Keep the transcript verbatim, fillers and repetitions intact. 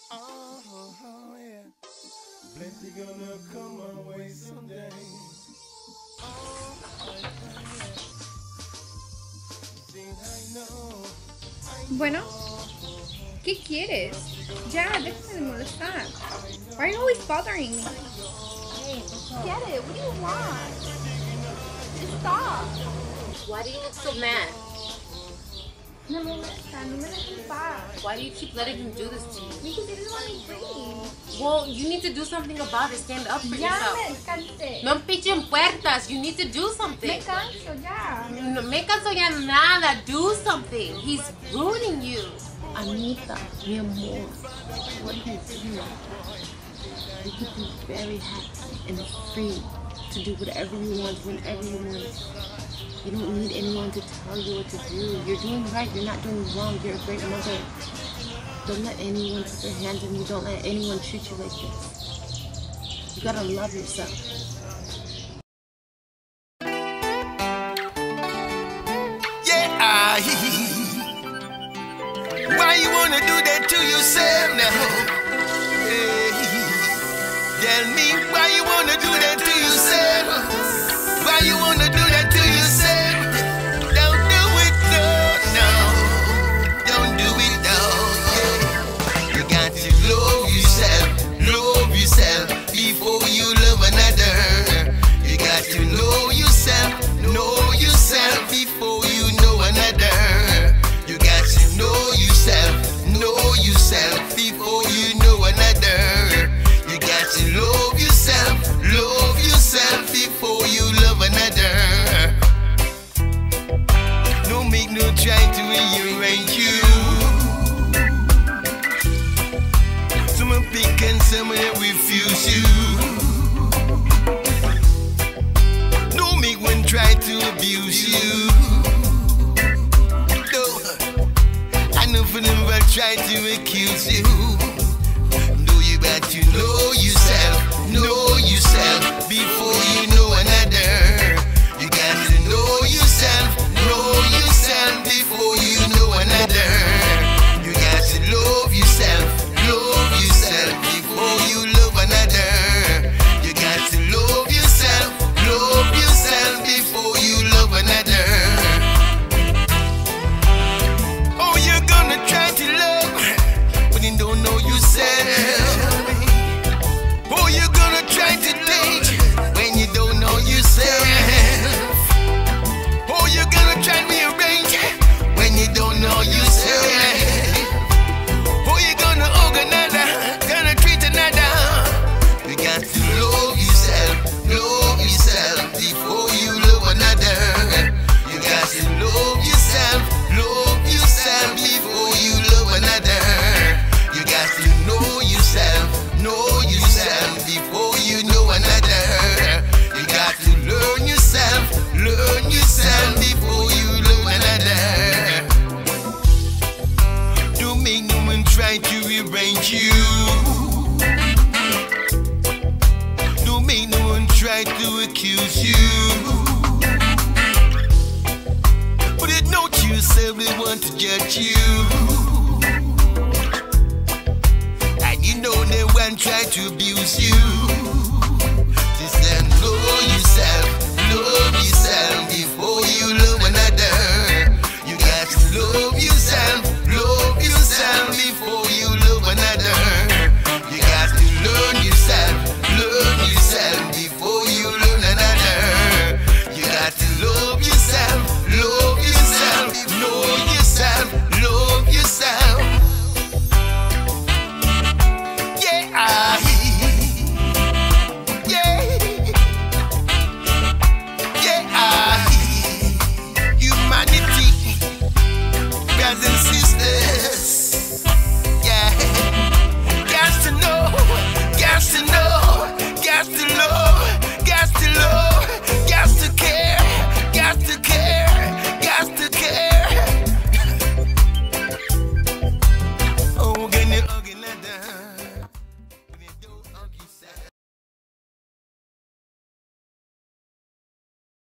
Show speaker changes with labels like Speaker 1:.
Speaker 1: Oh, oh, yeah. Plenty gonna come my way someday. Oh, oh, yeah. Think I know, I know.
Speaker 2: Bueno, ¿qué quieres? Ya, déjame de molestar. Why are you always bothering me?
Speaker 3: Hey,
Speaker 2: Get it, what do you want? Just stop.
Speaker 3: why do you look so mad?
Speaker 2: No me molesta, no me dejes en paz.
Speaker 3: Why do you keep letting him do this to you?
Speaker 2: Because he doesn't want me free.
Speaker 3: Well, you need to do something about it. Stand up for
Speaker 2: Ya
Speaker 3: yourself.
Speaker 2: me cansé.
Speaker 3: No pichen puertas. You need to do something.
Speaker 2: Me canso ya.
Speaker 3: No me canso ya nada. Do something. He's ruining you. Anita, mi amor, what are you doing? You could be very happy and free to do whatever you want, whenever you want. You don't need anyone to tell you what to do. You're doing right. You're not doing wrong. You're a great mother. Don't let anyone put their hands on you. Don't let anyone treat you like this. You gotta love yourself.
Speaker 1: Yeah, why you wanna do that to yourself now? Hey, tell me why you wanna do that to yourself? Why you wanna do that to yourself? Don't do it, no, no. Don't do it, no. Yeah. You got to love yourself, love yourself before you love another. You got to know yourself, know yourself before you know another. You got to know yourself, know yourself before you know another. You got to love yourself, love yourself before you love another. No make no try to rearrange you. Someone pick and someone refuse you. No make one try to abuse you. For them will try to accuse you. Know you got to know yourself, know yourself before you know another. You got to know yourself, know yourself before you know another. You got to love yourself, love yourself before you love another. You got to love yourself, love yourself before you love another. Try to love, but you don't know yourself. Oh, you're gonna try to date when you don't know yourself. Oh, you're gonna try to rearrange when you don't know yourself. Oh, you're gonna hug another, gonna treat another. You got to love yourself, love yourself before you love another. You got to love yourself, love yourself before you love another. You got to know yourself, know yourself before you know another. You got to learn yourself, learn yourself before you love another. Don't make no one try to rearrange you. Don't make no one try to accuse you. But it note yourself, they want to judge you.